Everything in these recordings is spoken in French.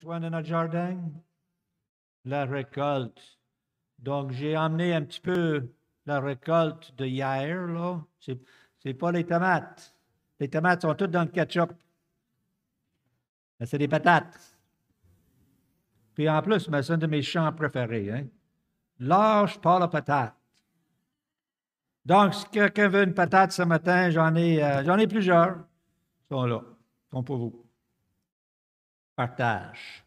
toi, dans notre jardin? La récolte. Donc, j'ai emmené un petit peu la récolte de hier, là. C'est pas les tomates. Les tomates sont toutes dans le ketchup. Mais c'est des patates. Puis en plus, c'est un de mes chants préférés, hein. Lâche pas la patate. Donc, si quelqu'un veut une patate ce matin, j'en ai plusieurs. Ils sont là. Ils sont pour vous. Partage.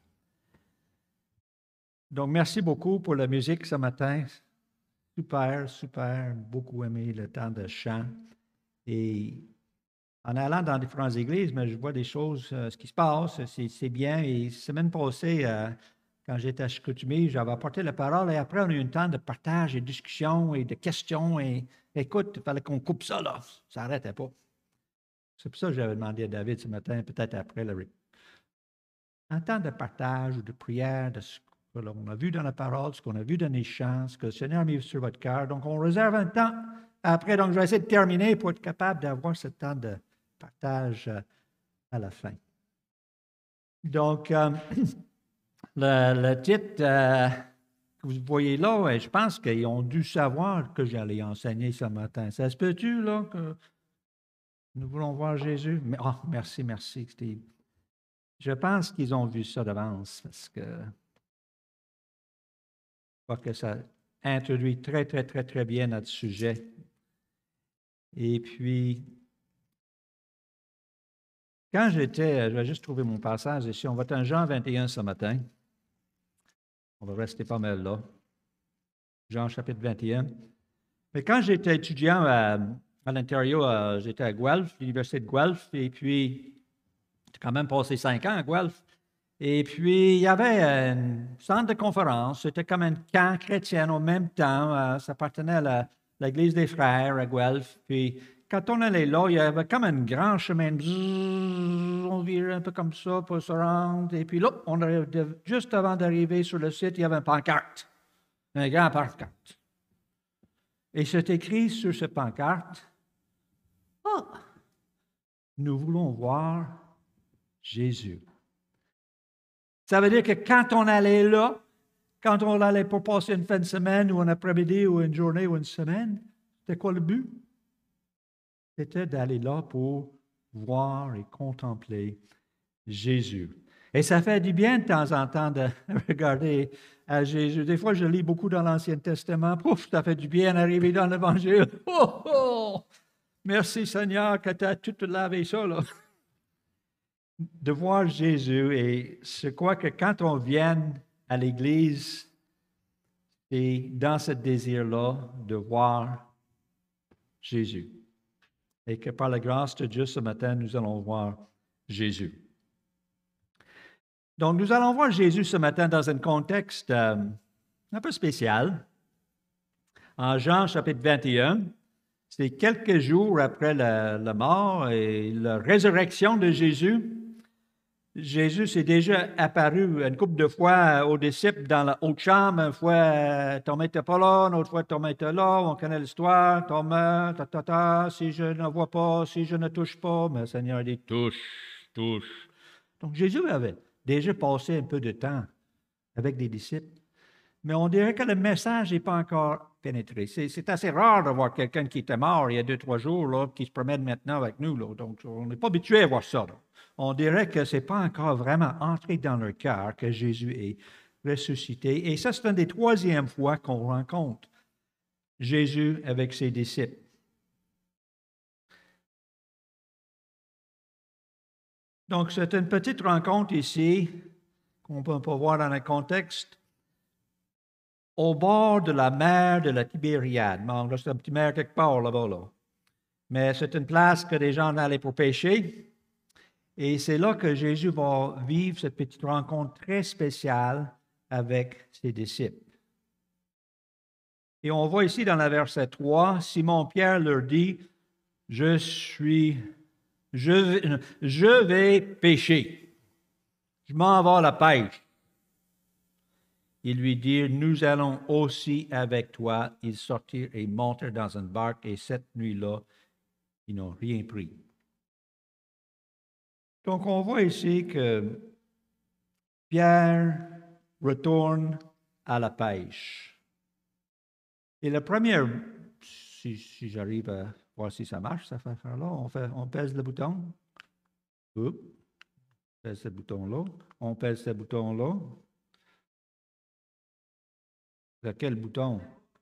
Donc, merci beaucoup pour la musique ce matin. Super, super. Beaucoup aimé le temps de chant. Et en allant dans différentes églises, mais je vois des choses, ce qui se passe, c'est bien. Et semaine passée, quand j'étais à Chicoutimi, j'avais apporté la parole et après, on a eu un temps de partage et de discussion et de questions. Et écoute, il fallait qu'on coupe ça, là. Ça n'arrêtait pas. C'est pour ça que j'avais demandé à David ce matin, peut-être après un temps de partage ou de prière, de ce qu'on a vu dans la parole, ce qu'on a vu dans les chants, ce que le Seigneur a mis sur votre cœur. Donc, on réserve un temps après. Donc, je vais essayer de terminer pour être capable d'avoir ce temps de partage à la fin. Donc, le titre que vous voyez là, je pense qu'ils ont dû savoir que j'allais enseigner ce matin. Ça se peut-tu, là, que nous voulons voir Jésus? Mais, merci, Steve. Je pense qu'ils ont vu ça d'avance parce que je crois que ça introduit très bien notre sujet. Et puis, quand je vais juste trouver mon passage ici, on va être en Jean 21 ce matin. On va rester pas mal là. Jean chapitre 21. Mais quand j'étais étudiant à l'intérieur, j'étais à Guelph, l'université de Guelph, et puis j'ai quand même passé 5 ans à Guelph. Et puis, il y avait un centre de conférence, c'était comme un camp chrétien en même temps. Ça appartenait à l'Église des Frères à Guelph. Puis, quand on allait là, il y avait comme un grand chemin. On virait un peu comme ça pour se rendre. Et puis là, juste avant d'arriver sur le site, il y avait un pancarte. Un grand pancarte. Et c'est écrit sur ce pancarte, nous voulons voir Jésus. Ça veut dire que quand on allait là, quand on allait pour passer une fin de semaine ou un après-midi ou une journée ou une semaine, c'était quoi le but? C'était d'aller là pour voir et contempler Jésus. Et ça fait du bien de temps en temps de regarder à Jésus. Des fois, je lis beaucoup dans l'Ancien Testament. Pouf, ça fait du bien d'arriver dans l'Évangile. Oh! Merci Seigneur que tu as tout lavé ça, là. De voir Jésus, et je crois que quand on vient à l'Église, et dans ce désir-là de voir Jésus. Et que par la grâce de Dieu, ce matin, nous allons voir Jésus. Donc, nous allons voir Jésus ce matin dans un contexte un peu spécial. En Jean chapitre 21, c'est quelques jours après la mort et la résurrection de Jésus. Jésus s'est déjà apparu une couple de fois aux disciples dans la haute chambre. Une fois, Thomas n'était pas là, une autre fois, Thomas était là. On connaît l'histoire. Thomas, si je ne vois pas, si je ne touche pas. Mais le Seigneur dit, touche. Donc, Jésus avait déjà passé un peu de temps avec des disciples. Mais on dirait que le message n'est pas encore pénétré. C'est assez rare de voir quelqu'un qui était mort il y a 2-3 jours, là, qui se promène maintenant avec nous, là. Donc, on n'est pas habitué à voir ça, là. On dirait que ce n'est pas encore vraiment entré dans leur cœur que Jésus est ressuscité. Et ça, c'est une des troisièmes fois qu'on rencontre Jésus avec ses disciples. Donc, c'est une petite rencontre ici, qu'on peut pas voir dans le contexte, au bord de la mer de la Tibériade. Bon, là, c'est un petit mer quelque part là-bas, là. Mais c'est une place que les gens allaient pour pêcher. Et c'est là que Jésus va vivre cette petite rencontre très spéciale avec ses disciples. Et on voit ici dans le verset 3, Simon-Pierre leur dit, je vais pêcher. Je m'en vais à la pêche. Ils lui dirent, nous allons aussi avec toi. Ils sortirent et montèrent dans une barque, et cette nuit-là, ils n'ont rien pris. Donc, on voit ici que Pierre retourne à la pêche. Et la première, si j'arrive à voir si ça marche, cette affaire-là, on pèse le bouton. Oups, on pèse ce bouton-là. On pèse ce bouton-là. Quel bouton?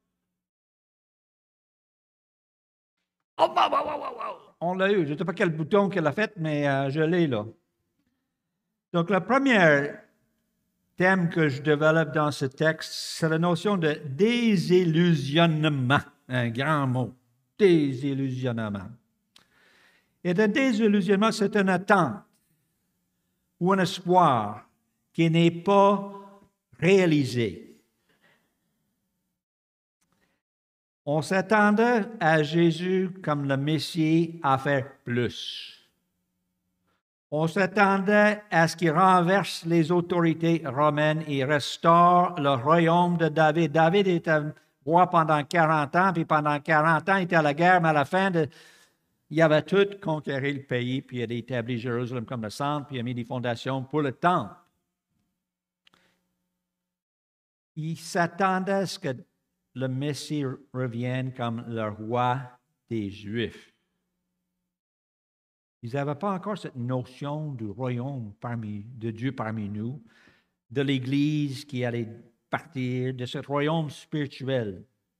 Oh, wow, wow, wow, wow. On l'a eu. Je ne sais pas quel bouton qu'elle a fait, mais je l'ai là. Donc, le premier thème que je développe dans ce texte, c'est la notion de désillusionnement. Un grand mot. Désillusionnement. Et le désillusionnement, c'est une attente ou un espoir qui n'est pas réalisé. On s'attendait à Jésus comme le Messie à faire plus. On s'attendait à ce qu'il renverse les autorités romaines et restaure le royaume de David. David était roi pendant 40 ans, puis pendant 40 ans, il était à la guerre, mais à la fin, il avait tout conquéri le pays, puis il a établi Jérusalem comme le centre, puis il a mis des fondations pour le temple. Il s'attendait à ce que le Messie revienne comme le roi des Juifs. Ils n'avaient pas encore cette notion du royaume de Dieu parmi nous, de l'Église qui allait partir, de ce royaume spirituel.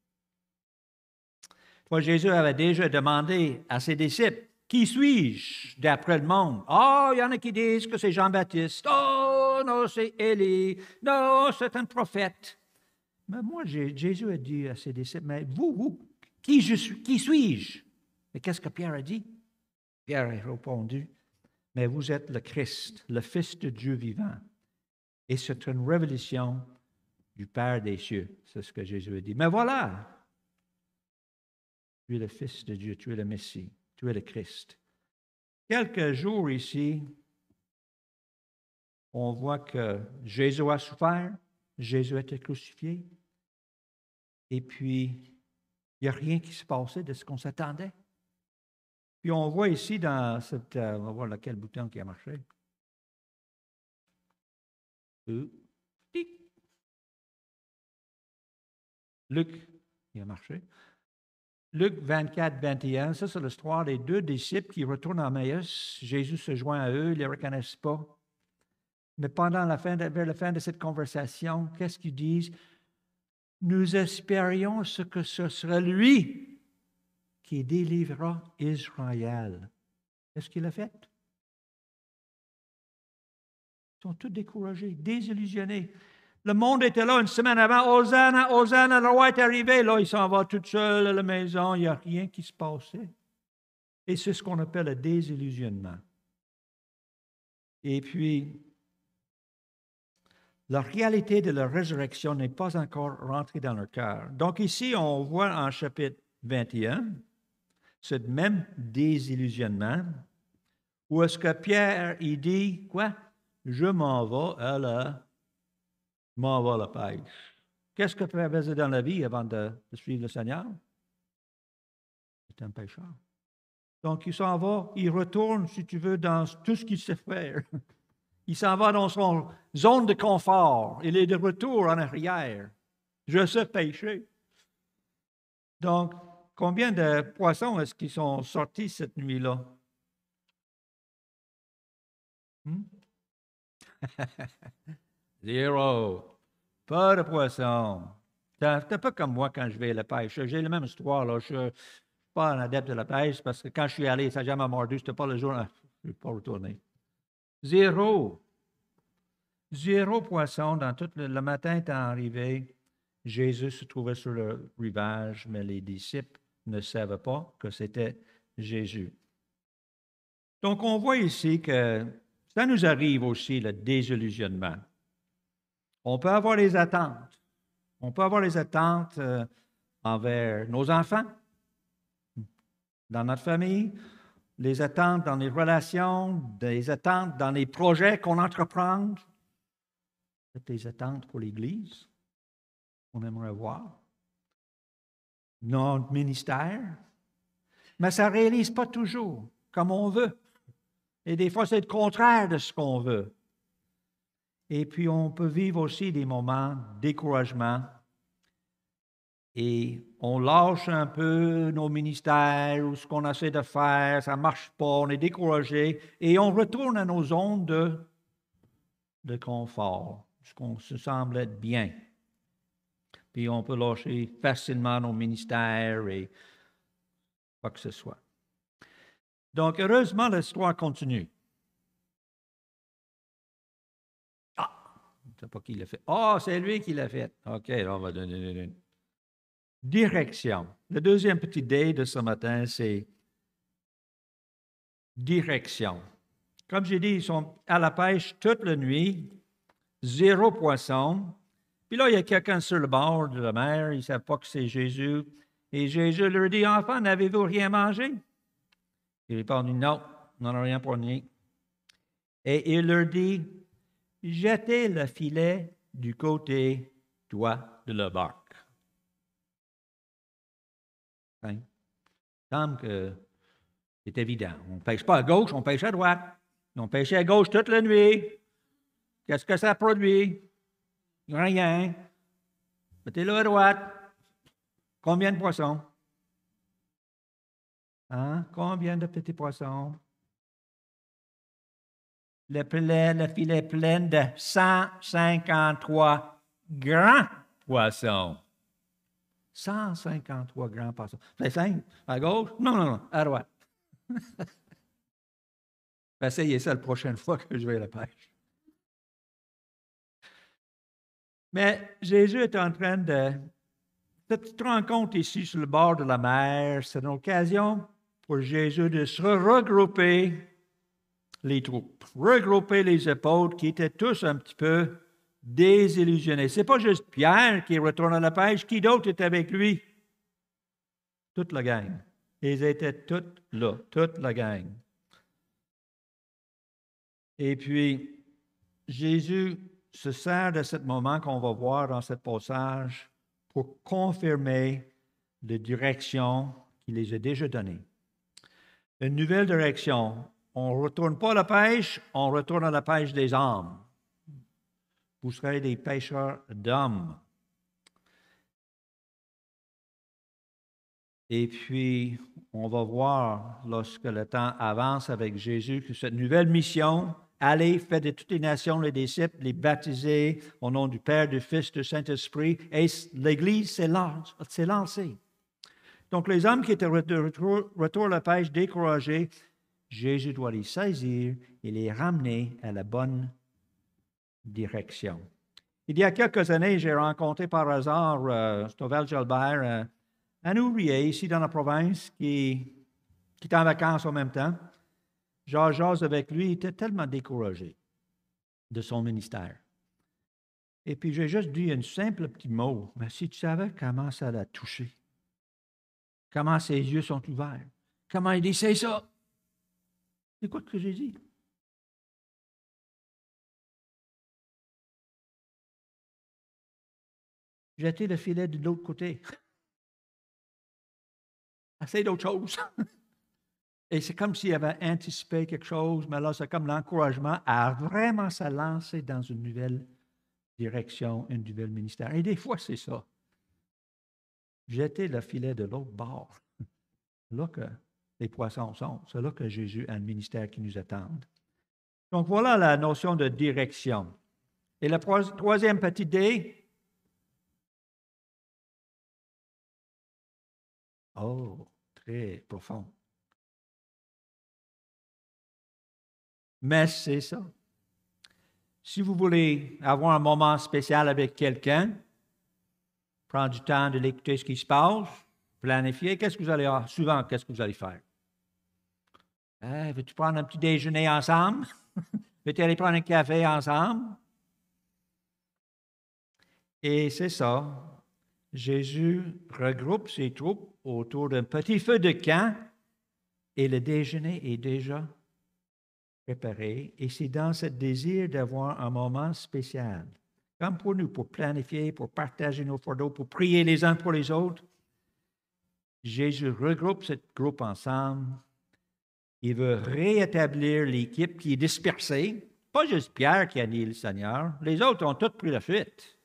Jésus avait déjà demandé à ses disciples, « Qui suis-je d'après le monde? » « Oh, il y en a qui disent que c'est Jean-Baptiste. Oh, non, c'est Élie. Non, c'est un prophète. » Mais moi, Jésus a dit à ses disciples, « Mais vous, qui suis-je? » Mais qu'est-ce que Pierre a dit? Pierre a répondu, « Mais vous êtes le Christ, le Fils de Dieu vivant. » Et c'est une révélation du Père des cieux. C'est ce que Jésus a dit. Mais voilà, tu es le Fils de Dieu, tu es le Messie, tu es le Christ. Quelques jours ici, on voit que Jésus a souffert, Jésus a été crucifié, et puis il n'y a rien qui se passait de ce qu'on s'attendait. Puis on voit ici dans cette... on va voir lequel bouton qui a marché. Luc, il a marché. Luc 24, 21, ça c'est l'histoire des deux disciples qui retournent à Emmaüs. Jésus se joint à eux, ils ne les reconnaissent pas. Mais pendant vers la fin de cette conversation, qu'est-ce qu'ils disent? Nous espérions ce que ce sera lui qui délivrera Israël. Est-ce qu'il l'a fait? Ils sont tous découragés, désillusionnés. Le monde était là une semaine avant. Hosanna, Hosanna, le roi est arrivé. Là, il s'en va tout seul à la maison. Il n'y a rien qui se passait. Et c'est ce qu'on appelle le désillusionnement. Et puis, la réalité de la résurrection n'est pas encore rentrée dans leur cœur. Donc ici, on voit en chapitre 21, ce même désillusionnement, où est-ce que Pierre, il dit, quoi? Je m'en vais à la pêche. Qu'est-ce que Pierre faisait dans la vie avant de suivre le Seigneur? C'est un pécheur. Donc, il s'en va, il retourne, si tu veux, dans tout ce qu'il sait faire. Il s'en va dans son zone de confort. Il est de retour en arrière. Je sais pêcher. Donc, combien de poissons est-ce qui sont sortis cette nuit-là? Zéro. Pas de poissons. C'est un peu comme moi quand je vais à la pêche. J'ai la même histoire. Là. Je ne suis pas un adepte de la pêche parce que quand je suis allé, ça n'a jamais mordu. Ce n'était pas le jour. Je ne vais pas retourner. Zéro. Zéro poisson. Le matin étant arrivé, Jésus se trouvait sur le rivage, mais les disciples ne savaient pas que c'était Jésus. Donc, on voit ici que ça nous arrive aussi, le désillusionnement. On peut avoir des attentes. On peut avoir des attentes envers nos enfants, dans notre famille, les attentes dans les relations, des attentes dans les projets qu'on entreprend, peut-être des attentes pour l'Église qu'on aimerait voir, notre ministère, mais ça ne réalise pas toujours comme on veut. Et des fois, c'est le contraire de ce qu'on veut. Et puis, on peut vivre aussi des moments de découragement. Et on lâche un peu nos ministères ou ce qu'on essaie de faire, ça ne marche pas, on est découragé. Et on retourne à nos zones de confort, ce qu'on se semble être bien. Puis on peut lâcher facilement nos ministères et quoi que ce soit. Donc, heureusement, l'histoire continue. Ah, je ne sais pas qui l'a fait. Ah, c'est lui qui l'a fait. OK, on va donner une direction. Le deuxième petit dé de ce matin, c'est direction. Comme j'ai dit, ils sont à la pêche toute la nuit, 0 poisson. Puis là, il y a quelqu'un sur le bord de la mer, ils ne savent pas que c'est Jésus. Et Jésus leur dit, enfants, n'avez-vous rien mangé? Ils répondent, non, on n'en a rien pour nous. Et il leur dit, jetez le filet du côté droit de la barque. Hein? Il semble que c'est évident. On ne pêche pas à gauche, on pêche à droite. On pêchait à gauche toute la nuit. Qu'est-ce que ça produit? Rien. Mettez-le à droite. Combien de poissons? Hein? Combien de petits poissons? Le filet plein de 153 grands poissons. 153 grands poissons. C'est simple. À gauche? Non, à droite. Essayez ça la prochaine fois que je vais à la pêche. Mais Jésus est en train de... Cette petite rencontre ici sur le bord de la mer, c'est une occasion pour Jésus de se regrouper les troupes, regrouper les épaules qui étaient tous un petit peu désillusionnés. Ce n'est pas juste Pierre qui retourne à la pêche, qui d'autre est avec lui? Toute la gang. Ils étaient tous là, toute la gang. Et puis, Jésus se sert de ce moment qu'on va voir dans ce passage pour confirmer la direction qu'il les a déjà donnée. Une nouvelle direction. On ne retourne pas à la pêche, on retourne à la pêche des âmes. Vous serez des pêcheurs d'hommes. Et puis, on va voir, lorsque le temps avance avec Jésus, que cette nouvelle mission, allez, faites de toutes les nations les disciples, les baptiser au nom du Père, du Fils, du Saint-Esprit, et l'Église s'est lancée. Donc, les hommes qui étaient retour à la pêche découragés, Jésus doit les saisir et les ramener à la bonne direction. Il y a quelques années, j'ai rencontré par hasard, c'est au Val-Gilbert, un ouvrier ici dans la province qui est en vacances en même temps. J'ose avec lui, il était tellement découragé de son ministère. Et puis j'ai juste dit un simple petit mot, mais si tu savais comment ça l'a touché, comment ses yeux sont ouverts, comment il dit, c'est ça. Écoute ce que j'ai dit. Jeter le filet de l'autre côté. Essaye d'autre chose. Et c'est comme s'il avait anticipé quelque chose, mais là, c'est comme l'encouragement à vraiment se lancer dans une nouvelle direction, un nouvel ministère. Et des fois, c'est ça. Jeter le filet de l'autre bord. Là que les poissons sont. C'est là que Jésus a un ministère qui nous attend. Donc, voilà la notion de direction. Et le troisième petit D. Oh, très profond. Mais c'est ça. Si vous voulez avoir un moment spécial avec quelqu'un, prendre du temps de l'écouter ce qui se passe, planifier, qu'est-ce que vous allez faire? Veux-tu prendre un petit déjeuner ensemble? Veux-tu aller prendre un café ensemble? Et c'est ça. Jésus regroupe ses troupes autour d'un petit feu de camp et le déjeuner est déjà préparé. Et c'est dans ce désir d'avoir un moment spécial, comme pour nous, pour planifier, pour partager nos fardeaux, pour prier les uns pour les autres. Jésus regroupe ce groupe ensemble. Il veut réétablir l'équipe qui est dispersée pas juste Pierre qui a nié le Seigneur. Les autres ont tous pris la fuite.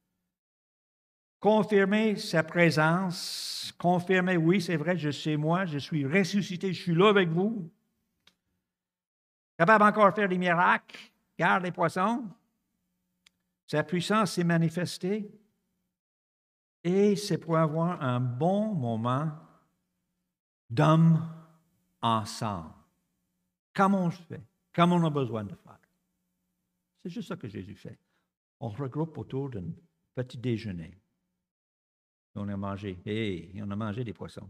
Confirmer sa présence, confirmer, oui, c'est vrai, je sais moi, je suis ressuscité, je suis là avec vous. Capable encore de faire des miracles, garde les poissons. Sa puissance s'est manifestée. Et c'est pour avoir un bon moment d'hommes ensemble. Comme on le fait, comme on a besoin de faire. C'est juste ça que Jésus fait. On regroupe autour d'un petit déjeuner. On a mangé, on a mangé des poissons.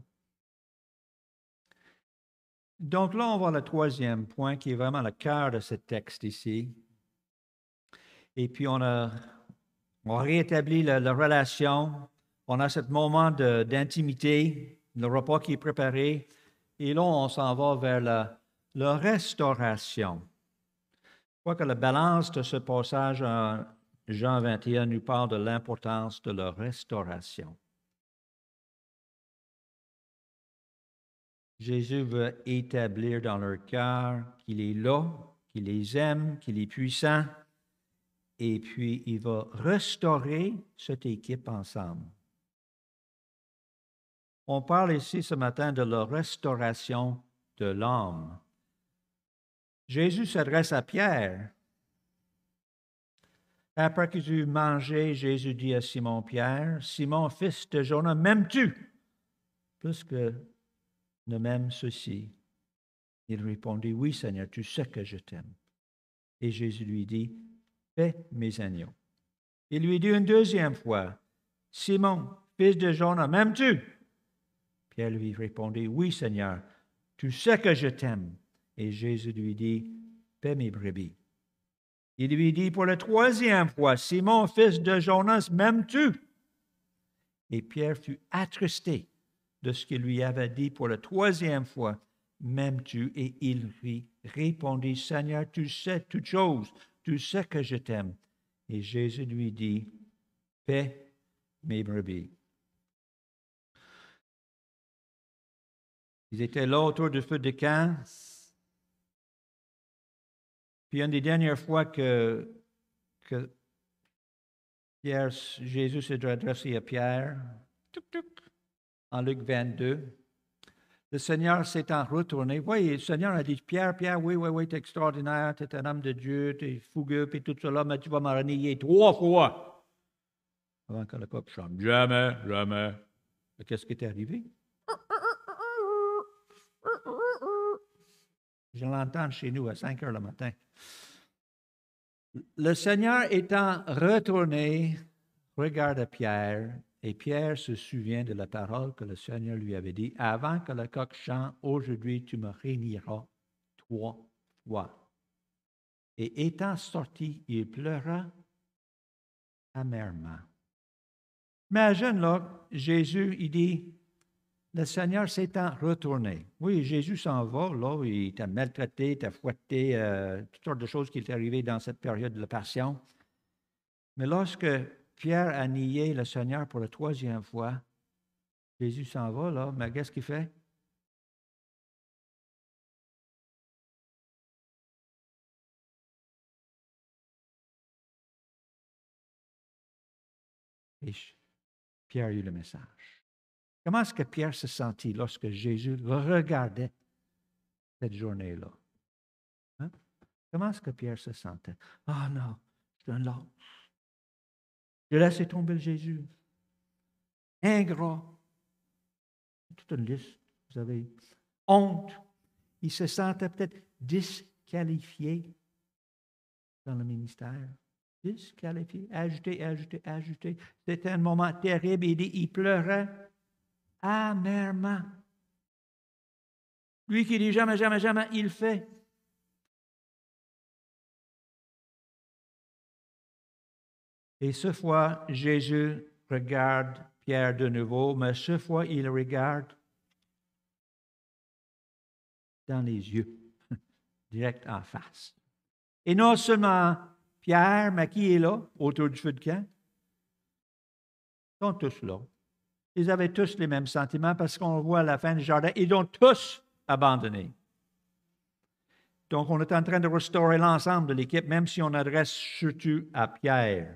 Donc là, on voit le troisième point qui est vraiment le cœur de ce texte ici. Et puis on rétablit la relation. On a ce moment d'intimité, le repas qui est préparé. Et là, on s'en va vers la restauration. Je crois que la balance de ce passage en Jean 21 nous parle de l'importance de la restauration. Jésus veut établir dans leur cœur qu'il est là, qu'il les aime, qu'il est puissant, et puis il va restaurer cette équipe ensemble. On parle ici ce matin de la restauration de l'homme. Jésus s'adresse à Pierre. Après qu'ils eurent mangé, Jésus dit à Simon-Pierre, « Simon, fils de Jonas, m'aimes-tu? » Plus que ne m'aime ceci. Il répondit, « Oui, Seigneur, tu sais que je t'aime. » Et Jésus lui dit, « Fais mes agneaux. » Il lui dit une deuxième fois, « Simon, fils de Jonas, m'aimes-tu? » Pierre lui répondit, « Oui, Seigneur, tu sais que je t'aime. » Et Jésus lui dit, « Paie mes brebis. » Il lui dit pour la troisième fois, « Simon, fils de Jonas, m'aimes-tu? » Et Pierre fut attristé de ce qu'il lui avait dit pour la troisième fois, « M'aimes-tu? » Et il lui répondit, « Seigneur, tu sais toutes choses, tu sais que je t'aime. » Et Jésus lui dit, « Paie mes brebis. » Ils étaient là autour du feu de camp. Puis une des dernières fois que Jésus s'est adressé à Pierre, en Luc 22, le Seigneur s'étant retourné. Oui, le Seigneur a dit, Pierre, oui, tu es extraordinaire, tu es un homme de Dieu, tu es fougueux, puis tout cela, mais tu vas me renier 3 fois. Avant que le coq chante, jamais. Qu'est-ce qui est arrivé? Je l'entends chez nous à 5 heures le matin. Le Seigneur étant retourné, regarde Pierre, et Pierre se souvient de la parole que le Seigneur lui avait dit, « Avant que le coq chante, aujourd'hui tu me réuniras 3 fois. » Et étant sorti, il pleura amèrement. Imagine là, Jésus, il dit, le Seigneur s'étant retourné. Oui, Jésus s'en va, là, il t'a maltraité, t'a fouetté, toutes sortes de choses qui est arrivées dans cette période de la Passion. Mais lorsque Pierre a nié le Seigneur pour la 3e fois, Jésus s'en va, là, mais qu'est-ce qu'il fait? Et Pierre a eu le message. Comment est-ce que Pierre se sentit lorsque Jésus regardait cette journée-là? Hein? Comment est-ce que Pierre se sentait? Ah non, c'est un lâche. J'ai laissé tomber le Jésus. Ingrat. Toute une liste. Vous avez honte. Il se sentait peut-être disqualifié dans le ministère. Disqualifié, ajouté. C'était un moment terrible. Il pleurait amèrement. Lui qui dit jamais, il fait. Et ce fois, Jésus regarde Pierre de nouveau, mais ce fois, il regarde dans les yeux, direct en face. Et non seulement Pierre, mais qui est là, autour du feu de camp? Ils sont tous là. Ils avaient tous les mêmes sentiments parce qu'on voit à la fin du jardin, ils ont tous abandonné. Donc, on est en train de restaurer l'ensemble de l'équipe, même si on adresse surtout à Pierre.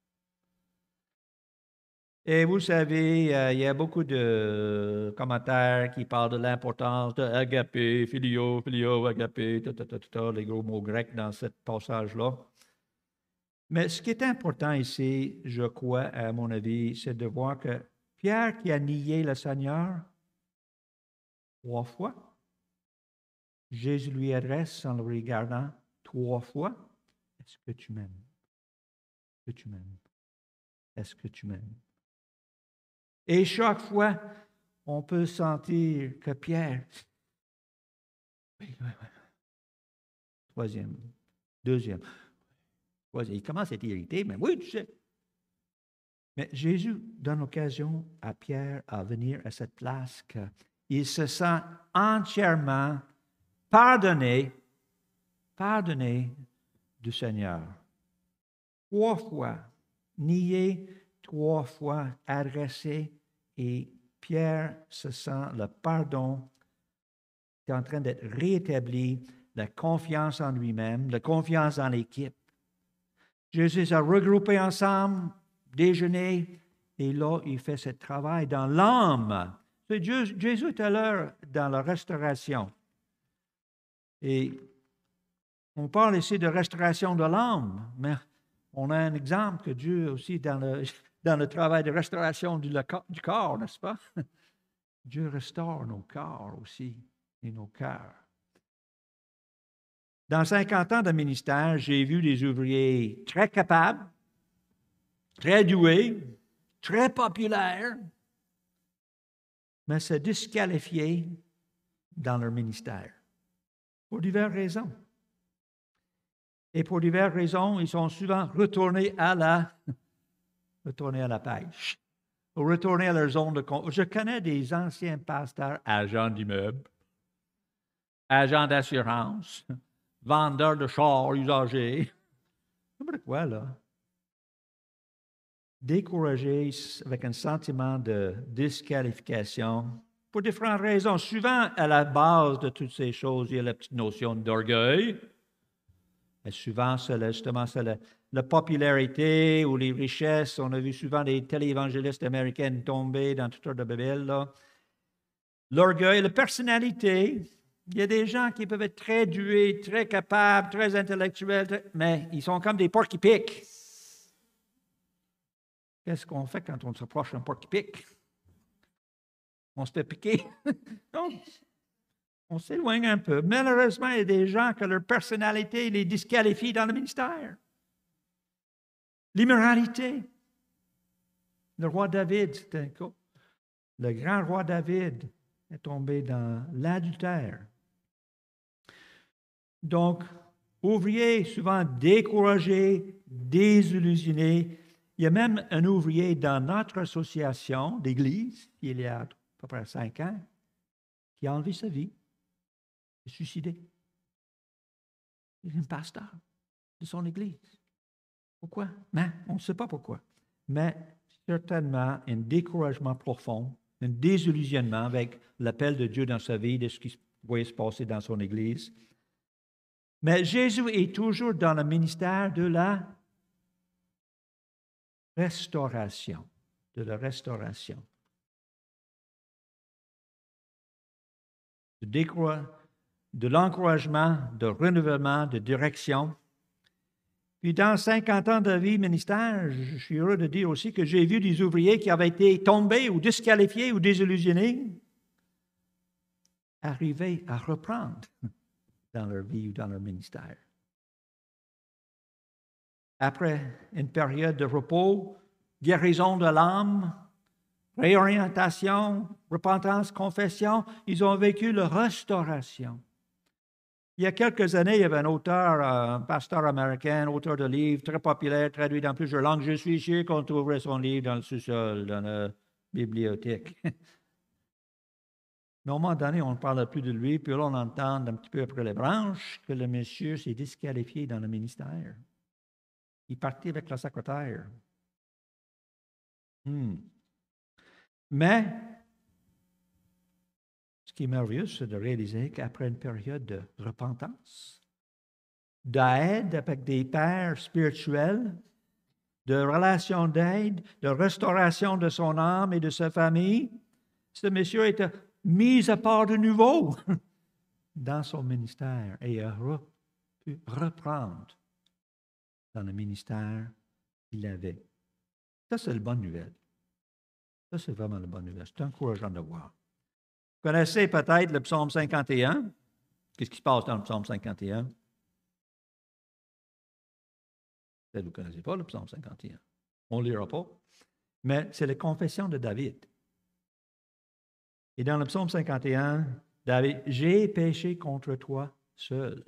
Et vous savez, il y a beaucoup de commentaires qui parlent de l'importance de agapé, filio, agapé, les gros mots grecs dans ce passage-là. Mais ce qui est important ici, je crois, à mon avis, c'est de voir que Pierre qui a nié le Seigneur 3 fois, Jésus lui adresse en le regardant 3 fois, est-ce que tu m'aimes? Est-ce que tu m'aimes? Est-ce que tu m'aimes? Et chaque fois, on peut sentir que Pierre, oui. Troisième, deuxième, troisième, il commence à être irrité, mais oui, tu sais. Mais Jésus donne l'occasion à Pierre à venir à cette place qu'il se sent entièrement pardonné du Seigneur. 3 fois, nié, 3 fois adressé, et Pierre se sent le pardon qui est en train d'être réétabli, la confiance en lui-même, la confiance en l'équipe. Jésus a regroupé ensemble, déjeuné, et là, il fait ce travail dans l'âme. Jésus est à l'heure dans la restauration. Et on parle ici de restauration de l'âme, mais on a un exemple que Dieu aussi dans le travail de restauration du corps, n'est-ce pas? Dieu restaure nos corps aussi et nos cœurs. Dans 50 ans de ministère, j'ai vu des ouvriers très capables, très doués, très populaires, mais se disqualifier dans leur ministère pour diverses raisons. Et pour diverses raisons, ils sont souvent retournés à la pêche, ou retournés à leur zone de confort. Je connais des anciens pasteurs, agents d'immeubles, agents d'assurance, vendeurs de chars usagés. N'importe quoi, là. Découragés avec un sentiment de disqualification pour différentes raisons. Souvent, à la base de toutes ces choses, il y a la petite notion d'orgueil. Et souvent, c'est justement la popularité ou les richesses. On a vu souvent des téléévangélistes américains tomber dans toutes sortes de bébelles, là. L'orgueil, la personnalité. Il y a des gens qui peuvent être très doués, très capables, très intellectuels, mais ils sont comme des porcs qui piquent. Qu'est-ce qu'on fait quand on s'approche d'un porc qui pique? On se fait piquer. Donc, on s'éloigne un peu. Malheureusement, il y a des gens que leur personnalité les disqualifie dans le ministère. L'immoralité. Le roi David, c'est un cas. Le grand roi David est tombé dans l'adultère. Donc, ouvrier souvent découragé, désillusionné. Il y a même un ouvrier dans notre association d'église, il y a à peu près 5 ans, qui a enlevé sa vie, s'est suicidé. Il est un pasteur de son église. Pourquoi? Mais on ne sait pas pourquoi. Mais certainement un découragement profond, un désillusionnement avec l'appel de Dieu dans sa vie, de ce qui pouvait se passer dans son église. Mais Jésus est toujours dans le ministère de la restauration, de l'encouragement, de renouvellement, de direction. Puis dans 50 ans de vie ministère, je suis heureux de dire aussi que j'ai vu des ouvriers qui avaient été tombés ou disqualifiés ou désillusionnés arriver à reprendre dans leur vie ou dans leur ministère. Après une période de repos, guérison de l'âme, réorientation, repentance, confession, ils ont vécu la restauration. Il y a quelques années, il y avait un auteur, un pasteur américain, auteur de livres très populaire, traduit dans plusieurs langues. Je suis sûr qu'on trouverait son livre dans le sous-sol, dans la bibliothèque. Mais à un moment donné, on ne parle plus de lui, puis là, on entend un petit peu après les branches que le monsieur s'est disqualifié dans le ministère. Il partit avec la secrétaire. Mais, ce qui est merveilleux, c'est de réaliser qu'après une période de repentance, d'aide avec des pères spirituels, de relations d'aide, de restauration de son âme et de sa famille. Ce monsieur était mis à part de nouveau dans son ministère et a pu reprendre dans le ministère qu'il avait. Ça, c'est la bonne nouvelle. Ça, c'est vraiment la bonne nouvelle. C'est encourageant de voir. Vous connaissez peut-être le psaume 51. Qu'est-ce qui se passe dans le psaume 51? Peut-être que vous ne connaissez pas le psaume 51. On ne le lira pas. Mais c'est la confession de David. Et dans le psaume 51, David, j'ai péché contre toi seul.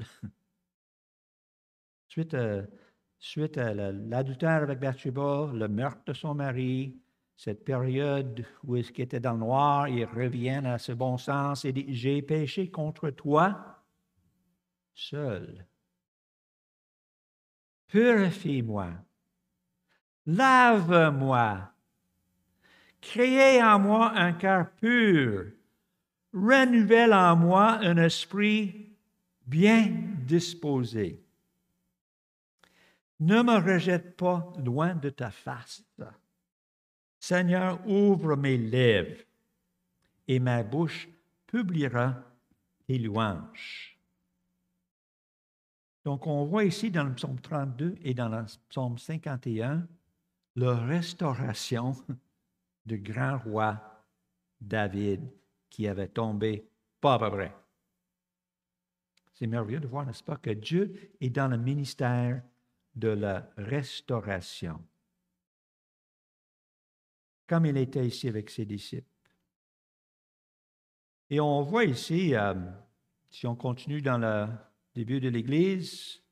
Suite à l'adultère avec Bathsheba, le meurtre de son mari, cette période où il était dans le noir, il revient à ce bon sens et dit, j'ai péché contre toi seul. Purifie-moi, lave-moi, crée en moi un cœur pur, renouvelle en moi un esprit bien disposé. Ne me rejette pas loin de ta face. Seigneur, ouvre mes lèvres et ma bouche publiera tes louanges. Donc, on voit ici dans le psaume 32 et dans le psaume 51 la restauration du grand roi David qui avait tombé pas à peu près. C'est merveilleux de voir, n'est-ce pas, que Dieu est dans le ministère de la restauration, comme il était ici avec ses disciples. Et on voit ici, si on continue dans le début de l'Église,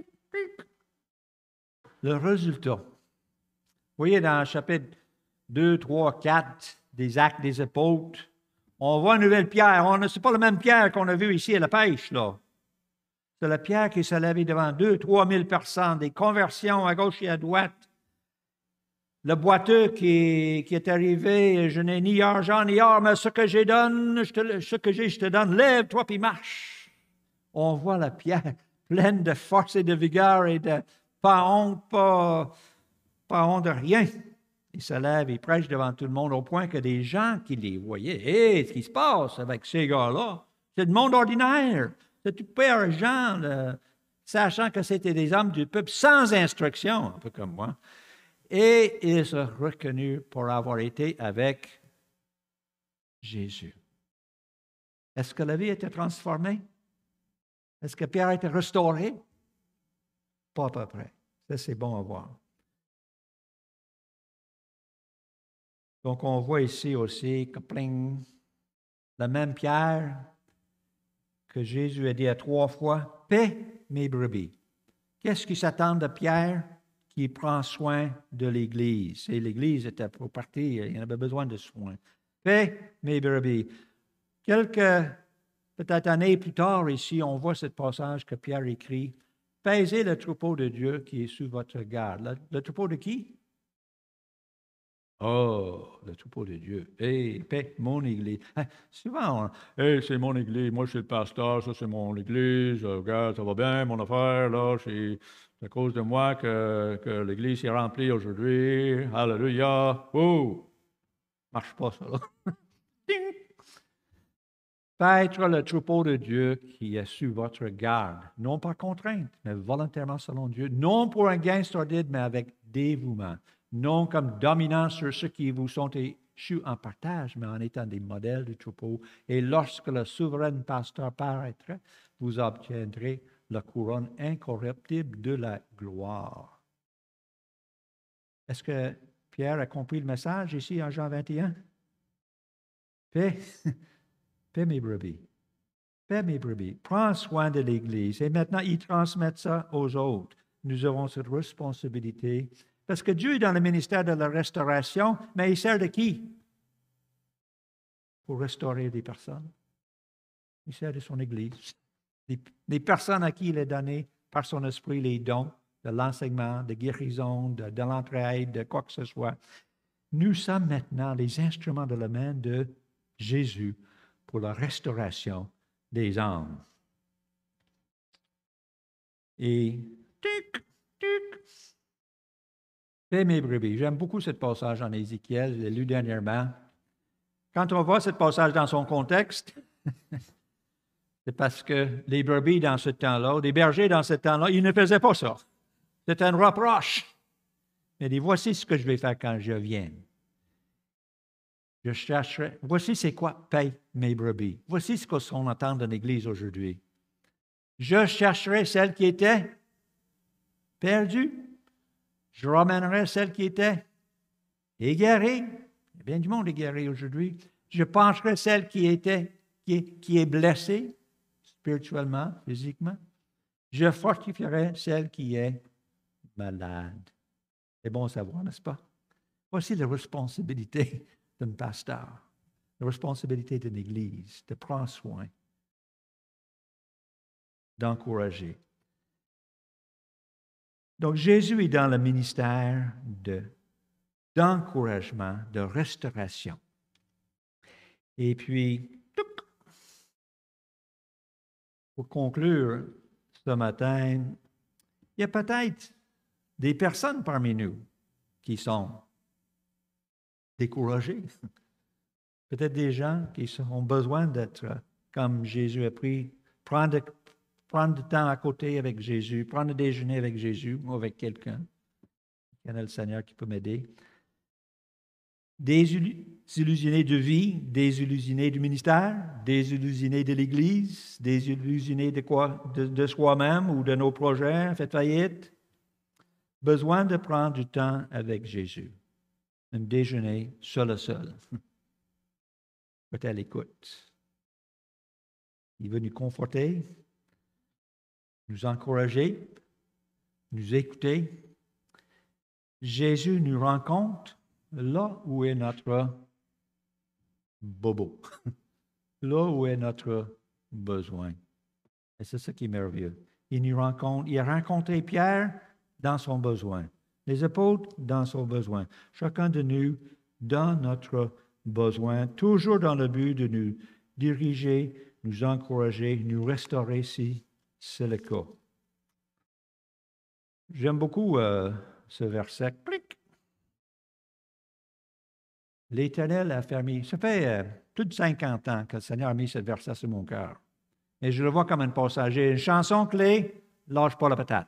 le résultat. Vous voyez dans le chapitre 2, 3, 4 des Actes des Apôtres, on voit une nouvelle pierre. Ce n'est pas la même pierre qu'on a vue ici à la pêche, là. C'est la pierre qui s'est levée devant 2 000 à 3 000 personnes, des conversions à gauche et à droite. Le boiteux qui est arrivé, je n'ai ni argent ni or, mais ce que j'ai donne, je te donne, lève-toi puis marche. On voit la pierre pleine de force et de vigueur et de pas honte de rien. Il se lève, il prêche devant tout le monde au point que des gens qui les voyaient, hé, ce qui se passe avec ces gars-là, c'est le monde ordinaire. C'est tout père gens, sachant que c'était des hommes du peuple sans instruction, un peu comme moi. Et ils sont reconnus pour avoir été avec Jésus. Est-ce que la vie a été transformée? Est-ce que Pierre a été restauré? Pas à peu près. Ça, c'est bon à voir. Donc, on voit ici aussi que la même Pierre que Jésus a dit à 3 fois, « Paix mes brebis ». Qu'est-ce qui s'attend de Pierre qui prend soin de l'Église? Et l'Église était pour partir, il y en avait besoin de soins. « Paix mes brebis ». Quelques, peut-être années plus tard, ici, on voit ce passage que Pierre écrit, « Paisez le troupeau de Dieu qui est sous votre garde ». Le troupeau de qui? Oh, le troupeau de Dieu. Hey, paix, mon Église. Souvent, c'est mon Église, moi je suis le pasteur, ça c'est mon Église, regarde, ça va bien, mon affaire, là, c'est à cause de moi que l'Église est remplie aujourd'hui. Alléluia. Oh! Marche pas, ça, là. Paître le troupeau de Dieu qui est sous votre garde, non par contrainte, mais volontairement selon Dieu, non pour un gain sordide, mais avec dévouement. Non comme dominant sur ceux qui vous sont échus en partage, mais en étant des modèles du troupeau. Et lorsque le souverain pasteur paraîtra, vous obtiendrez la couronne incorruptible de la gloire. Est-ce que Pierre a compris le message ici en Jean 21? Paix, paix mes brebis. Paix mes brebis. Prends soin de l'Église. Et maintenant, il transmet ça aux autres. Nous avons cette responsabilité. Parce que Dieu est dans le ministère de la restauration, mais il sert de qui? Pour restaurer des personnes. Il sert de son Église. Des personnes à qui il a donné par son esprit les dons de l'enseignement, de guérison, de l'entraide, de quoi que ce soit. Nous sommes maintenant les instruments de la main de Jésus pour la restauration des âmes. et tic, tic, fais mes brebis. J'aime beaucoup ce passage en Ézéchiel, je l'ai lu dernièrement. Quand on voit ce passage dans son contexte, c'est parce que les brebis dans ce temps-là, les bergers dans ce temps-là, ils ne faisaient pas ça. C'est un reproche. Mais dit, voici ce que je vais faire quand je viens. Je chercherai. Voici c'est quoi paye mes brebis. Voici ce qu'on entend dans l'Église aujourd'hui. Je chercherai celle qui était perdue. Je ramènerai celle qui était égarée. Il y a bien du monde égaré aujourd'hui. Je pencherai celle qui est blessée spirituellement, physiquement. Je fortifierai celle qui est malade. C'est bon à savoir, n'est-ce pas? Voici la responsabilité d'un pasteur, la responsabilité d'une Église, de prendre soin, d'encourager. Donc, Jésus est dans le ministère d'encouragement, de restauration. Et puis, pour conclure ce matin, il y a peut-être des personnes parmi nous qui sont découragées. Peut-être des gens qui ont besoin d'être, comme Jésus a pris, prendre du temps à côté avec Jésus, prendre le déjeuner avec Jésus ou avec quelqu'un. Il y en a le Seigneur qui peut m'aider. Désillusionnés de vie, désillusionnés du ministère, désillusionnés de l'Église, désillusionnés de soi-même ou de nos projets, fait faillite. Besoin de prendre du temps avec Jésus. Un déjeuner seul à seul. Peut-être à l'écoute. Il veut nous conforter, nous encourager, nous écouter. Jésus nous rencontre là où est notre bobo, là où est notre besoin. Et c'est ça qui est merveilleux. Il nous rencontre, il a rencontré Pierre dans son besoin, les apôtres dans son besoin, chacun de nous dans notre besoin, toujours dans le but de nous diriger, nous encourager, nous restaurer si c'est le cas. J'aime beaucoup ce verset. Clic. L'Éternel a fermé. Ça fait plus de 50 ans que le Seigneur a mis ce verset sur mon cœur. Et je le vois comme un passage. J'ai une chanson clé, lâche pas la patate.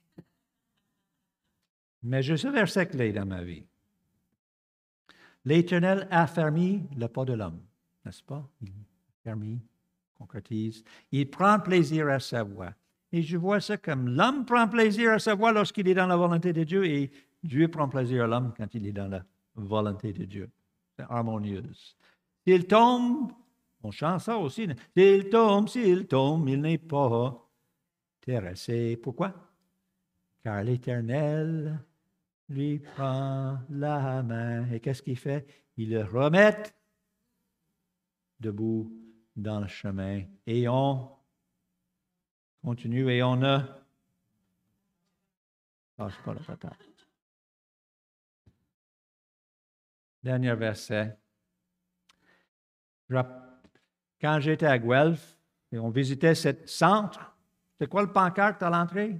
Mais j'ai ce verset clé dans ma vie. L'Éternel affermit le pas de l'homme, n'est-ce pas? Il affermit, concrétise. Il prend plaisir à sa voix. Et je vois ça comme l'homme prend plaisir à sa voix lorsqu'il est dans la volonté de Dieu et Dieu prend plaisir à l'homme quand il est dans la volonté de Dieu. C'est harmonieuse. S'il tombe, on chante ça aussi. S'il tombe, il n'est pas terrassé. Pourquoi? Car l'Éternel lui prend la main. Et qu'est-ce qu'il fait? Il le remet debout dans le chemin. Et on continue et on ne lâche pas la patate. Dernier verset. Quand j'étais à Guelph, et on visitait ce centre, c'est quoi le pancarte à l'entrée?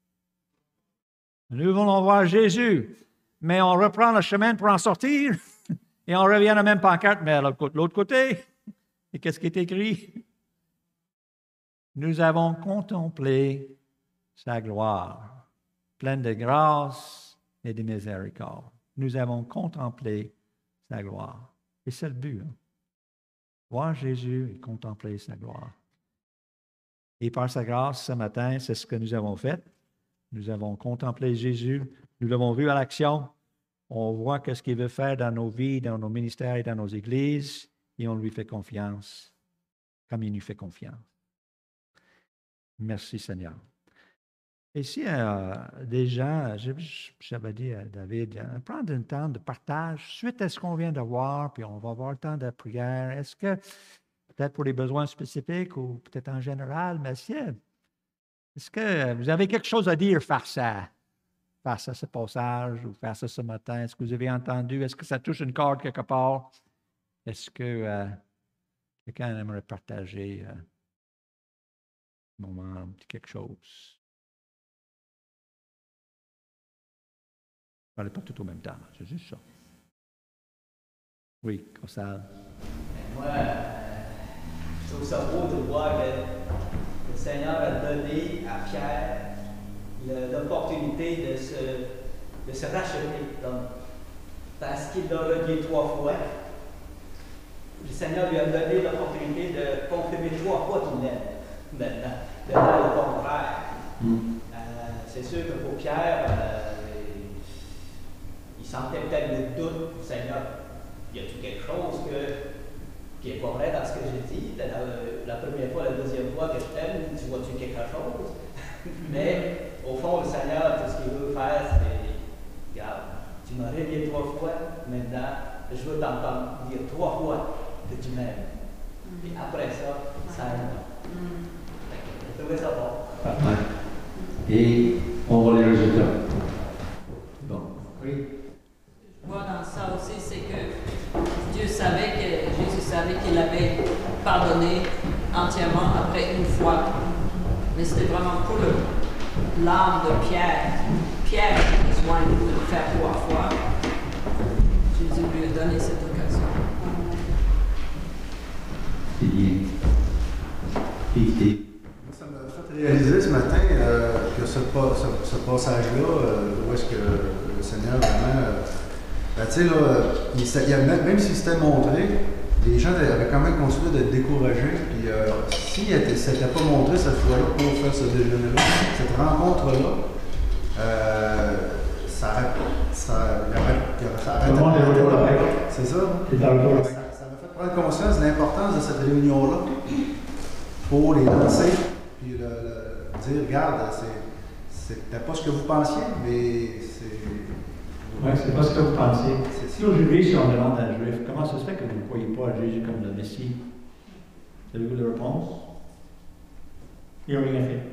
Nous voulons voir Jésus, mais on reprend le chemin pour en sortir et on revient à la même pancarte, mais à l'autre côté. Et qu'est-ce qui est écrit? Nous avons contemplé sa gloire, pleine de grâce et de miséricorde. Nous avons contemplé sa gloire. Et c'est le but. Hein? Voir Jésus et contempler sa gloire. Et par sa grâce, ce matin, c'est ce que nous avons fait. Nous avons contemplé Jésus. Nous l'avons vu à l'action. On voit qu'est-ce qu'il veut faire dans nos vies, dans nos ministères et dans nos églises. Et on lui fait confiance, comme il nous fait confiance. Merci Seigneur. Et si des gens, j'avais dit à David, prendre un temps de partage suite à ce qu'on vient de voir, puis on va avoir le temps de prière. Est-ce que, peut-être pour les besoins spécifiques ou peut-être en général, mais est-ce que vous avez quelque chose à dire face à ce passage ou face à ce matin? Est-ce que vous avez entendu? Est-ce que ça touche une corde quelque part? Est-ce que quelqu'un aimerait partager un moment, quelque chose? parlait pas tout au même temps, c'est juste ça. Oui, Cossal. Moi, je trouve ça beau de voir que le Seigneur a donné à Pierre l'opportunité de se racheter. Donc, parce qu'il l'a renié 3 fois, le Seigneur lui a donné l'opportunité de confirmer 3 fois qu'il l'aime. Maintenant, de faire le contraire. C'est sûr que pour Pierre, il sentait peut-être le doute du Seigneur. Y a-t-il quelque chose qui n'est pas vrai dans ce que j'ai dit? La première fois, la deuxième fois que je t'aime, tu vois-tu quelque chose? Mais au fond, le Seigneur, tout ce qu'il veut faire, c'est regarde, tu m'as renié 3 fois, maintenant, je veux t'entendre dire 3 fois que tu m'aimes. Et après ça, ça aime. Je trouvais ça bon. Et on voit les résultats. Bon. Oui. Je vois dans ça aussi, c'est que Jésus savait qu'il avait pardonné entièrement après une fois. Mais c'était vraiment pour l'âme de Pierre. Pierre a besoin de le faire 3 fois. Jésus lui a donné cette occasion. C'est bien. Et Ça m'a fait réaliser ce matin que ce passage-là, où est-ce que le Seigneur vraiment. Tu sais, même s'il s'était montré, les gens avaient quand même continué d'être découragés. Puis s'il ne s'était pas montré cette fois-là pour faire ce déjeuner-là, cette rencontre-là, ça aurait. C'est ça? Ça m'a fait prendre conscience de l'importance de cette réunion-là pour les lancer, puis dire, regarde, c'était pas ce que vous pensiez, mais c'est. Oui, c'est pas ce que vous pensiez. Si aujourd'hui, si on demande à un juif, comment ça se fait que vous ne croyez pas à Jésus comme le Messie? Savez-vous la réponse? Il n'a rien fait.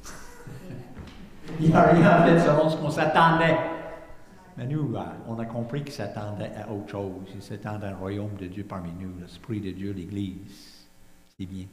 Il n'a rien fait selon ce qu'on s'attendait. Mais nous, on a compris qu'il s'attendait à autre chose. Il s'attendait à un royaume de Dieu parmi nous, l'Esprit de Dieu, l'Église. C'est bien.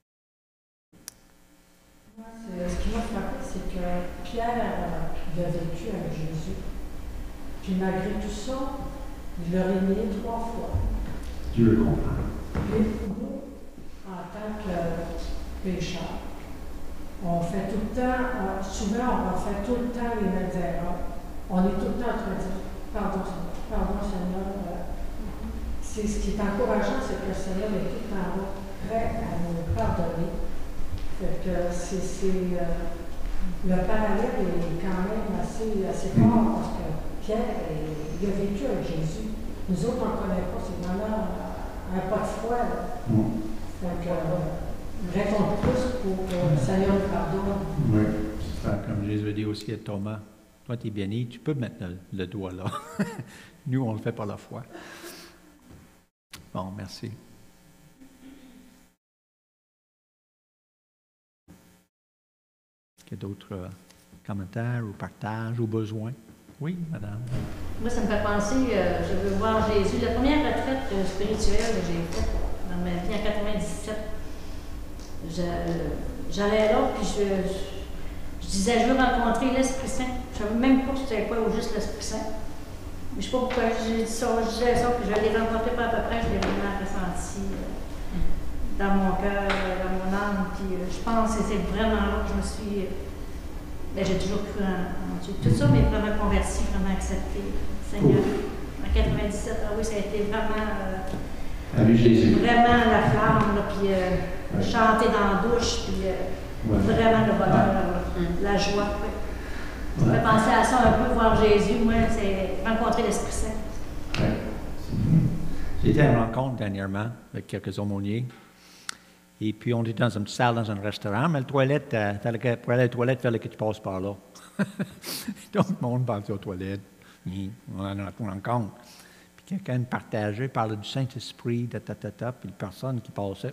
Ce qui m'a frappé, c'est que Pierre il a vécu avec Jésus. Puis malgré tout ça, il l'a renié 3 fois. Dieu le comprend. Et nous, en tant que pécheurs, on fait tout le temps, souvent on fait tout le temps les mêmes erreurs. On est tout le temps en train de dire pardon Seigneur. C'est ce qui est encourageant, c'est que le Seigneur est tout le temps prêt à nous pardonner. Fait que le parallèle est quand même assez fort parce que Pierre, il a vécu avec Jésus. Nous autres, on ne connaît pas. C'est vraiment un pas de foi. Fait que, restons plus pour que le Seigneur nous pardonne. Oui. Comme Jésus dit aussi à Thomas, toi, tu es béni, tu peux mettre le doigt là. Nous, on ne le fait par la foi. Bon, merci. Est-ce qu'il y a d'autres commentaires ou partages ou besoins? Oui, madame. Moi, ça me fait penser, je veux voir Jésus. La première retraite spirituelle que j'ai faite dans ma vie en 97, j'allais là, puis je disais, je veux rencontrer l'Esprit Saint. Je ne savais même pas c'était quoi au juste l'Esprit Saint. Mais je ne sais pas pourquoi j'ai dit ça, je disais ça, puis je l'ai rencontré pas à peu près, je l'ai vraiment ressenti dans mon cœur, dans mon âme. Puis je pense que c'est vraiment là que je me suis. J'ai toujours cru en Dieu. Tout ça m'est vraiment converti, vraiment accepté, Seigneur. En 97, oui, ça a été vraiment, vraiment la flamme, là, puis chanter dans la douche, puis vraiment le bonheur, la joie. Ça me fait penser à ça un peu, voir Jésus, moi, c'est rencontrer l'Esprit Saint. J'ai été à une rencontre dernièrement avec quelques aumôniers. Et puis, on était dans une petite salle, dans un restaurant, mais pour aller à la toilette, il fallait que tu passes par là. Donc, le monde passait aux toilettes. On en a une rencontre. Puis, quelqu'un partageait, parlait du Saint-Esprit, puis une personne qui passait.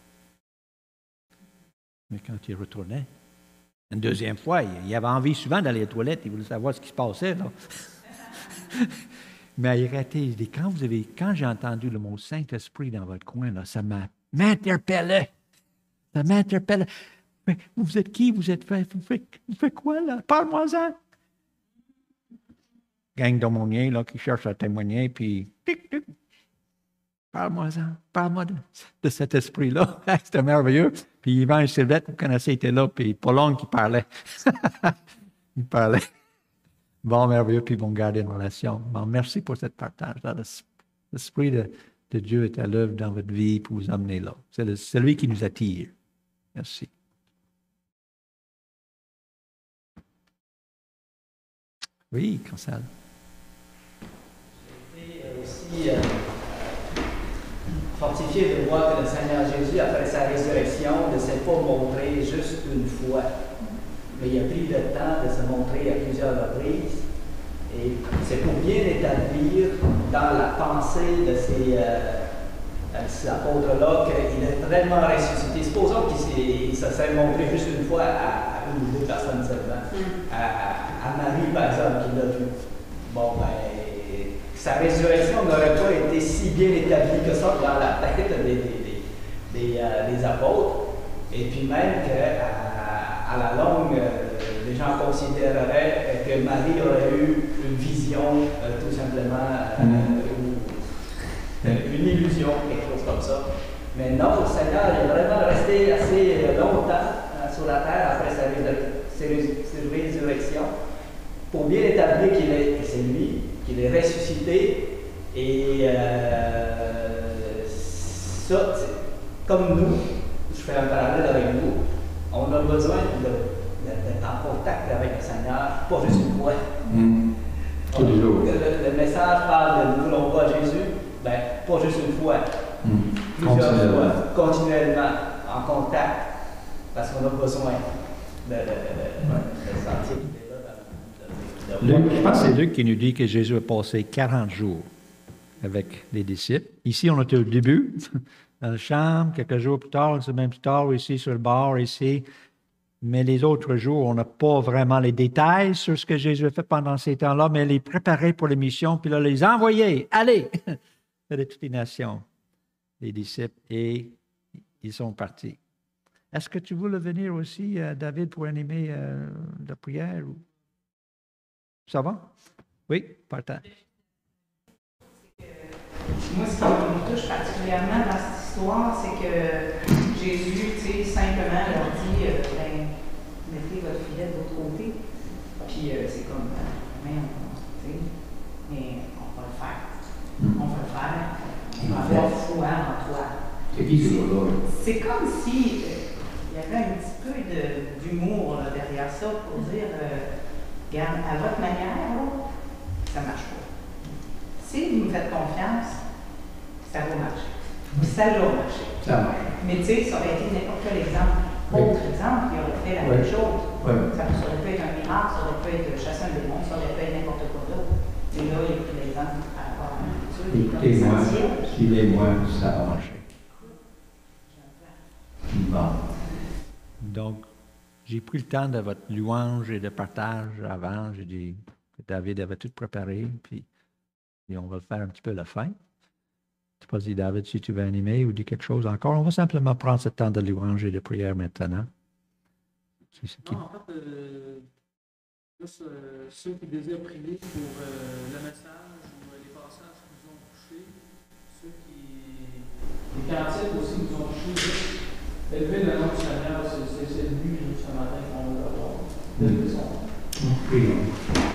Mais quand il retournait, une deuxième fois, il avait envie souvent d'aller aux toilettes, il voulait savoir ce qui se passait, là. Mais il arrêtait, il dit, quand j'ai entendu le mot Saint-Esprit dans votre coin, là, ça m'interpellait. Ça m'interpellait. Mais vous êtes qui? Vous faites quoi, là? Parle-moi-en. gang d'aumôniers là, qui cherchent à témoigner, puis tic, tic, parle-moi de cet esprit-là. C'était merveilleux. Puis Yvan et Sylvette, vous connaissez, étaient là, puis pas long qui parlait. Il parlait. Bon, merveilleux, puis ils vont garder une relation. Bon, merci pour cette partage. L'Esprit de Dieu est à l'œuvre dans votre vie pour vous amener là. C'est celui qui nous attire. Merci. Oui, Cancel. J'ai été aussi fortifié de voir que le Seigneur Jésus, après sa résurrection, ne s'est pas montré juste une fois. Mais il a pris le temps de se montrer à plusieurs reprises. Et c'est pour bien établir dans la pensée de ces apôtres-là qu'il est vraiment ressuscité. Supposons qu'il se serait montré juste une fois à une ou deux personnes seulement. À Marie, par exemple, qui l'a vu. Bon, ben, sa résurrection n'aurait pas été si bien établie que ça dans la tête des apôtres. Et puis même qu'à la longue, les gens considéreraient que Marie aurait eu une vision, tout simplement, une illusion, quelque chose comme ça. Mais non, le Seigneur est vraiment resté assez longtemps sur la terre après sa résurrection pour bien établir que c'est lui, qu'il est ressuscité. Et ça, comme nous, je fais un parallèle avec nous, on a besoin d'être en contact avec le Seigneur, pas juste une fois. Tous les jours. Le message parle de nous voulons voir Jésus, ben, pas juste une fois, plusieurs fois, continuellement, en contact, parce qu'on a besoin de sentir. Je pense que c'est Luc qui nous dit que Jésus a passé 40 jours avec les disciples. Ici, on était au début, dans la chambre, quelques jours plus tard, une semaine plus tard, ici sur le bord, ici. Mais les autres jours, on n'a pas vraiment les détails sur ce que Jésus a fait pendant ces temps-là, mais les préparer pour les missions, puis là, les envoyer. Allez! De toutes les nations, les disciples, et ils sont partis. Est-ce que tu voulais venir aussi, David, pour animer la prière? Ou... Ça va? Oui, partage. Moi, ce qui me touche particulièrement dans cette histoire, c'est que Jésus, tu sais, simplement leur dit mettez votre filet de l'autre côté. Puis c'est comme, mais on va le faire. On va le faire. On va avoir foi en toi. C'est qui ce là? C'est comme si il y avait un petit peu d'humour derrière ça pour dire regarde, à votre manière, ça ne marche pas. Si vous me faites confiance, ça va marcher. Ça va marcher. Ça marche. Mais tu sais, ça aurait été n'importe quel exemple. Autre exemple, il aurait fait la même chose. Ça aurait pu être un miracle, ça aurait pu être chasser un démon, ça aurait pu être n'importe quoi d'autre. Mais là, il a pris l'exemple par rapport à la culture. Écoutez-moi, suivez-moi, ça va marcher. Bon. Donc, j'ai pris le temps de votre louange et de partage avant. J'ai dit que David avait tout préparé, puis on va le faire un petit peu à la fin. Je ne sais pas si David, si tu veux animer ou dire quelque chose encore. On va simplement prendre ce temps de louange et de prière maintenant. Non, en fait, juste ceux qui désirent prier pour le message ou les passages qui nous ont touchés, ceux qui... Les cantiques aussi nous ont touchés. Élever le nom du Seigneur, c'est lui ce matin qu'on veut avoir. Élever son nom. Prions.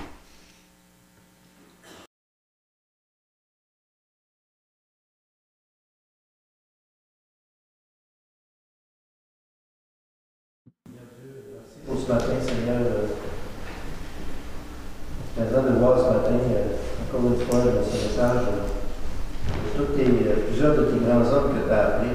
Pour ce matin, Seigneur, je suis content de voir ce matin, encore une fois, ce message de plusieurs de tes grands hommes que tu as appelés.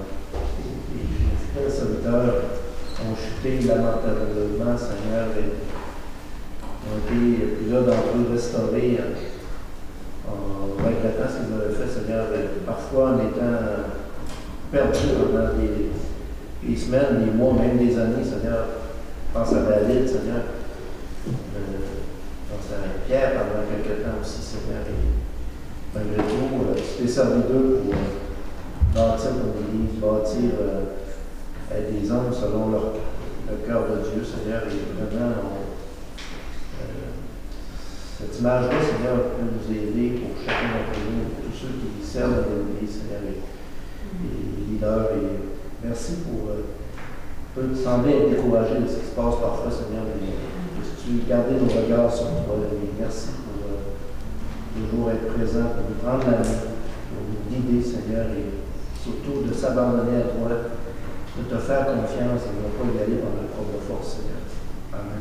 Les serviteurs ont chuté lamentablement, Seigneur, et ont été plusieurs d'entre eux restaurés en regrettant ce qu'ils avaient fait, Seigneur, parfois en étant perdus pendant des semaines, des mois, même des années, Seigneur. Je pense à David, Seigneur. Je pense à Pierre pendant quelques temps aussi, Seigneur. Et malgré tout, tu t'es servi d'eux pour bâtir ton Église, bâtir des hommes selon le cœur de Dieu, Seigneur. Et vraiment, cette image-là, Seigneur, peut nous aider pour chacun d'entre nous, pour tous ceux qui servent dans l'Église, Seigneur, et leaders. Et merci pour peut sembler être découragé de ce qui se passe parfois, Seigneur, mais tu garder nos regards sur toi. Et merci pour toujours être présent, pour nous prendre la main, pour nous guider, Seigneur, et surtout de s'abandonner à toi, de te faire confiance et de ne pas y aller par notre propre force, Seigneur. Amen.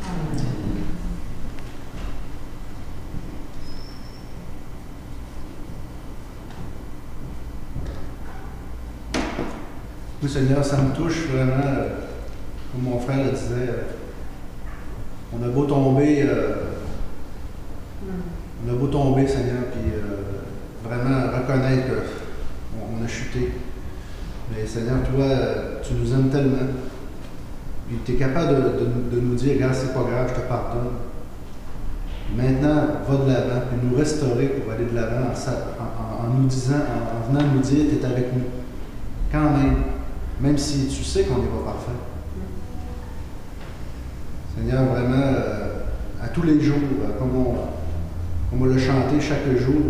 Oui, Seigneur, ça me touche vraiment, comme mon frère le disait. On a beau tomber, Seigneur, puis vraiment reconnaître qu'on a chuté. Mais Seigneur, toi, tu nous aimes tellement. Puis tu es capable de nous dire, regarde, c'est pas grave, je te pardonne. Maintenant, va de l'avant, puis nous restaurer pour aller de l'avant en nous disant, en venant nous dire, tu es avec nous. Quand même si tu sais qu'on n'est pas parfait. Seigneur, vraiment, à tous les jours, comme on l'a chanté chaque jour,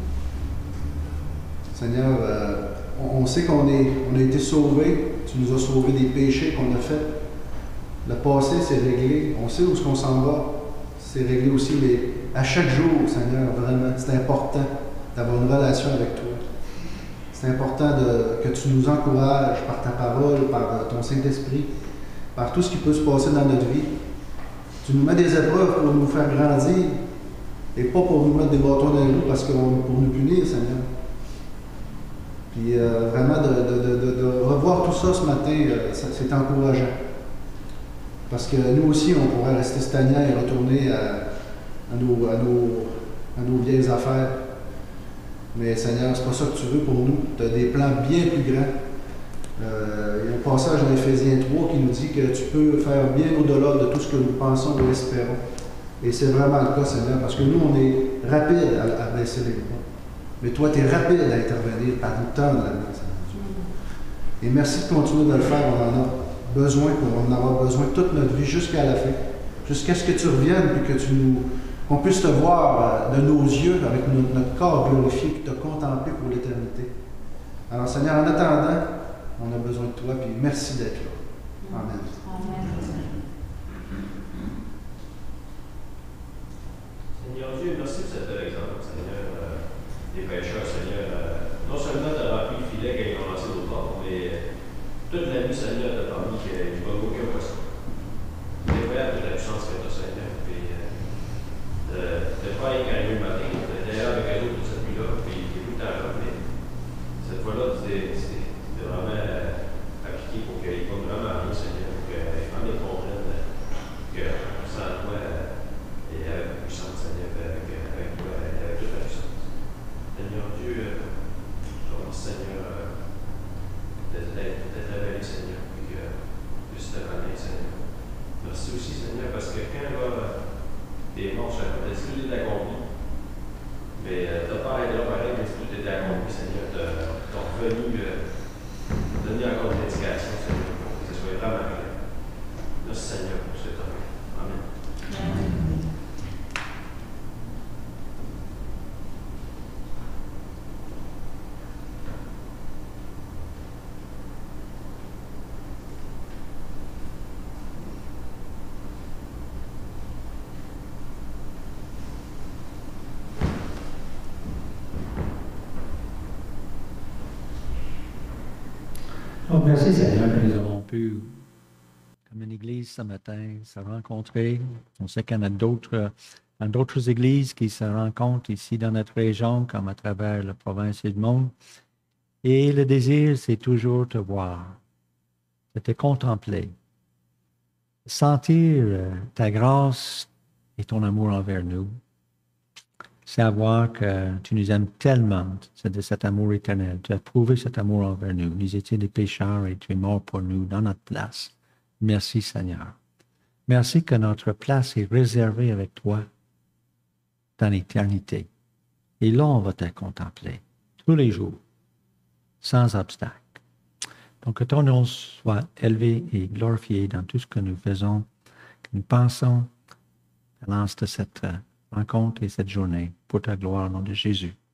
Seigneur, on sait qu'on a été sauvés, tu nous as sauvés des péchés qu'on a faits. Le passé, c'est réglé. On sait où est-ce qu'on s'en va. C'est réglé aussi, mais à chaque jour, Seigneur, vraiment, c'est important d'avoir une relation avec toi. C'est important que tu nous encourages par ta parole, par ton Saint-Esprit, par tout ce qui peut se passer dans notre vie. Tu nous mets des épreuves pour nous faire grandir et pas pour nous mettre des bâtons dans les roues pour nous punir, Seigneur. Puis vraiment, de revoir tout ça ce matin, c'est encourageant. Parce que nous aussi, on pourrait rester stagnants et retourner à nos vieilles affaires. Mais Seigneur, c'est pas ça que tu veux pour nous. Tu as des plans bien plus grands. Il y a un passage dans Éphésiens 3 qui nous dit que tu peux faire bien au-delà de tout ce que nous pensons ou espérons. Et c'est vraiment le cas, Seigneur, parce que nous, on est rapide à baisser les bras. Mais toi, tu es rapide à intervenir, à nous tendre la main, Seigneur. Et merci de continuer de le faire. On en a besoin, on va en avoir besoin toute notre vie jusqu'à la fin. Jusqu'à ce que tu reviennes, puis que qu'on puisse te voir de nos yeux, avec notre corps glorifié, puis te contempler pour l'éternité. Alors, Seigneur, en attendant, on a besoin de toi, puis merci d'être là. Amen. Seigneur Dieu, merci pour cet exemple, Seigneur, des pécheurs, Seigneur. Non seulement tu as rempli le filet quand ils ont lancé l'autre bord, mais toute la nuit, Seigneur, tu as permis qu'il n'y ait pas aucun poisson. C'est incroyable toute la puissance que tu as, Seigneur. Puis, de pas être arrivé le matin, d'ailleurs avec un autre de cette nuit-là, puis il est tout le temps là, mais cette fois-là, c'était vraiment appliqué pour qu'il ne compte vraiment rien, Seigneur, pour que les familles comprennent que sans toi, et avec la puissance, Seigneur, avec toi, avec toute la puissance. Seigneur Dieu, je remercie, Seigneur, d'être révélé, Seigneur, puis juste te connaître, Seigneur. Merci aussi, Seigneur, parce que quand t'es mort, Seigneur, t'as dit que tout est accompli. Mais t'as pas été là pareil, mais tout était accompli, Seigneur. T'as revenu donner encore une indication, Seigneur, pour que ce soit vraiment clair. Merci, Seigneur, pour ce temps. Amen. Oh, merci Seigneur que nous avons pu, comme une église ce matin, se rencontrer. On sait qu'il y en a d'autres églises qui se rencontrent ici dans notre région, comme à travers la province et le monde. Et le désir, c'est toujours te voir, de te contempler, sentir ta grâce et ton amour envers nous. Savoir que tu nous aimes tellement, c'est de cet amour éternel. Tu as prouvé cet amour envers nous. Nous étions des pécheurs et tu es mort pour nous dans notre place. Merci Seigneur. Merci que notre place est réservée avec toi dans l'éternité. Et là, on va te contempler tous les jours, sans obstacle. Donc, que ton nom soit élevé et glorifié dans tout ce que nous faisons, que nous pensons, à l'ance de cette rencontre et cette journée pour ta gloire au nom de Jésus.